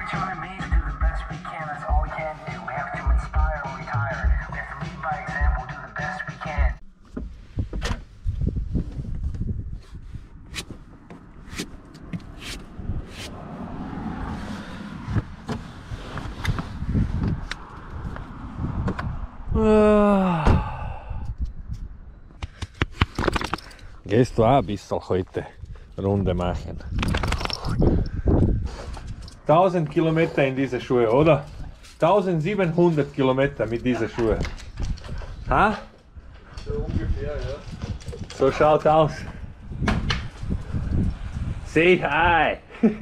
human beings do the best we can. That's all we can do. We have to inspire and retire. We have to lead by example, do the best we can. Gehst du auch ein bisschen heute Runde machen? 1000 Kilometer in diese Schuhe, oder? 1700 Kilometer mit diesen Schuhen. Ha? So ungefähr, ja. So schaut aus. Say hi!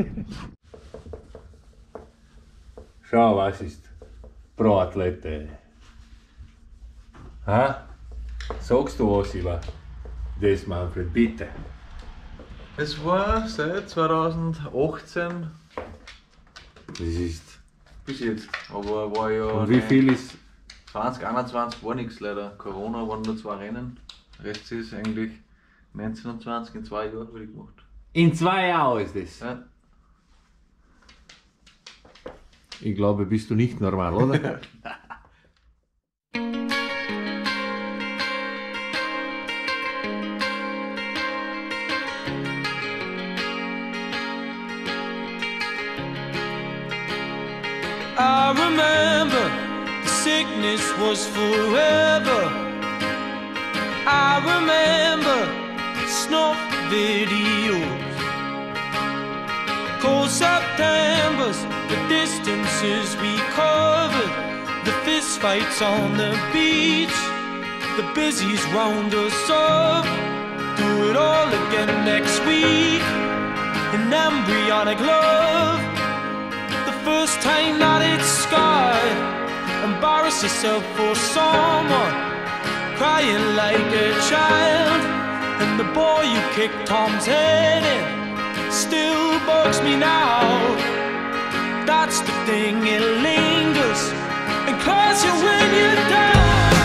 Schau, was ist Pro Athlete? Ha? Sagst du was über das, Manfred, bitte? Es war seit 2018 Das ist. bis jetzt. Aber war ja. Und wie viel ist. 2021 war nichts leider. Corona waren nur 2 Rennen. Der Rest ist eigentlich 19 und 20 in 2 Jahren wieder gemacht. In 2 Jahren ist das? Ja. Ich glaube, bist du nicht normal, oder? I remember the sickness was forever. I remember snuff videos, cold Septembers, the distances we covered, the fist fights on the beach, the busies round us up. Do it all again next week, an embryonic love. First time that it's scarred, embarrass yourself for someone, crying like a child. And the boy you kicked Tom's head in still bugs me now. That's the thing, it lingers and claws you when you're down.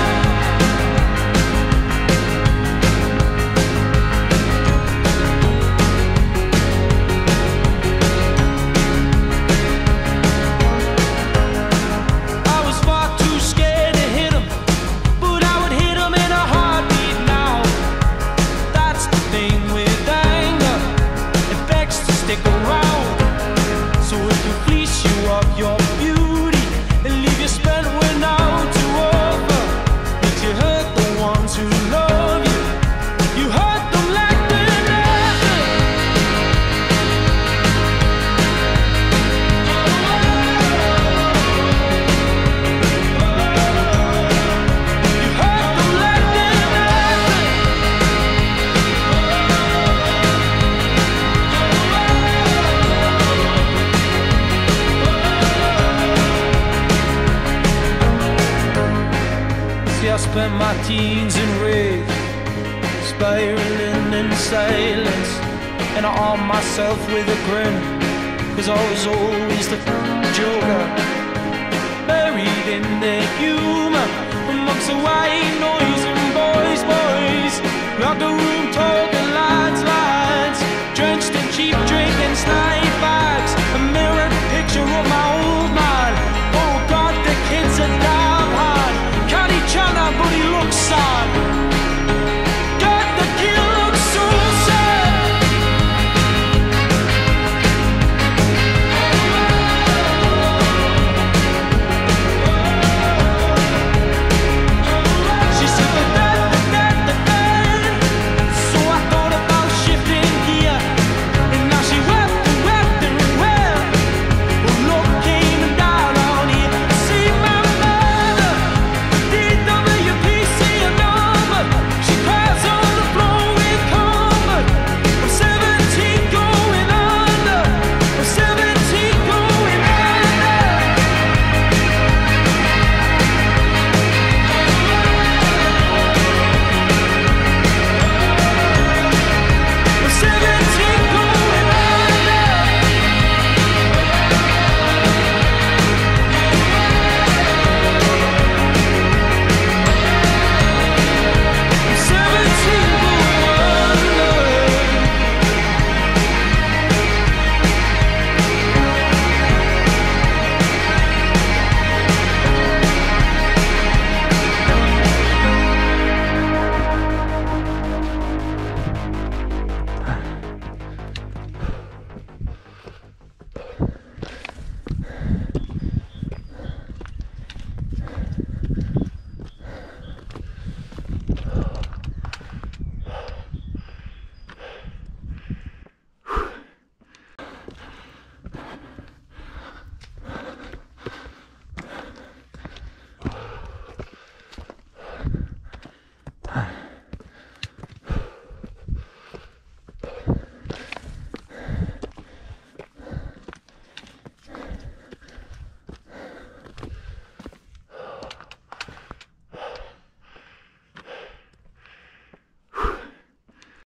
Spent my teens in rage, spiraling in silence, and I armed myself with a grin, cause I was always the joker, buried in the humor amongst the white noise.